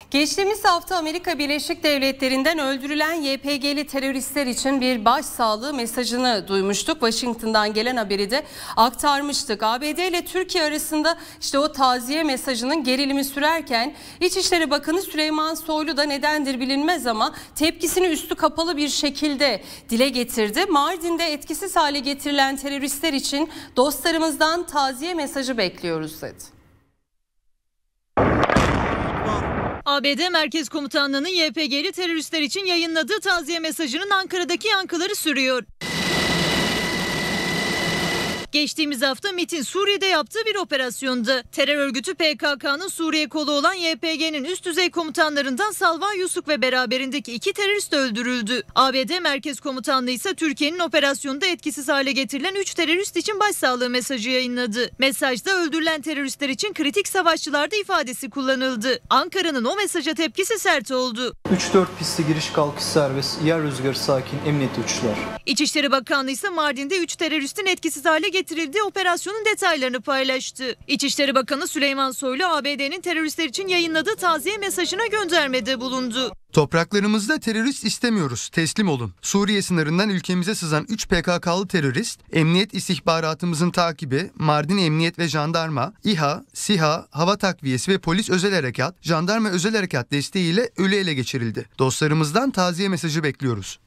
Geçtiğimiz hafta Amerika Birleşik Devletleri'nden öldürülen YPG'li teröristler için bir başsağlığı mesajını duymuştuk. Washington'dan gelen haberi de aktarmıştık. ABD ile Türkiye arasında işte o taziye mesajının gerilimi sürerken İçişleri Bakanı Süleyman Soylu da nedendir bilinmez ama tepkisini üstü kapalı bir şekilde dile getirdi. Mardin'de etkisiz hale getirilen teröristler için dostlarımızdan taziye mesajı bekliyoruz dedi. ABD Merkez Komutanlığı'nın YPG'li teröristler için yayınladığı taziye mesajının Ankara'daki yankıları sürüyor. Geçtiğimiz hafta MİT'in Suriye'de yaptığı bir operasyonda terör örgütü PKK'nın Suriye kolu olan YPG'nin üst düzey komutanlarından Salvan Yusuf ve beraberindeki 2 terörist öldürüldü. ABD Merkez Komutanlığı ise Türkiye'nin operasyonda etkisiz hale getirilen 3 terörist için başsağlığı mesajı yayınladı. Mesajda öldürülen teröristler için kritik savaşçılarda ifadesi kullanıldı. Ankara'nın o mesaja tepkisi sert oldu. 3-4 pisti giriş kalkış serbest, yer rüzgarı sakin, emniyetli uçuşlar. İçişleri Bakanlığı ise Mardin'de 3 teröristin etkisiz hale getirildiği operasyonun detaylarını paylaştı. İçişleri Bakanı Süleyman Soylu ABD'nin teröristler için yayınladığı taziye mesajına göndermede bulundu. Topraklarımızda terörist istemiyoruz, teslim olun. Suriye sınırından ülkemize sızan 3 PKK'lı terörist, emniyet istihbaratımızın takibi, Mardin Emniyet ve Jandarma, İHA, SİHA, Hava Takviyesi ve Polis Özel Harekat, Jandarma Özel Harekat desteğiyle ölü ele geçirildi. Dostlarımızdan taziye mesajı bekliyoruz.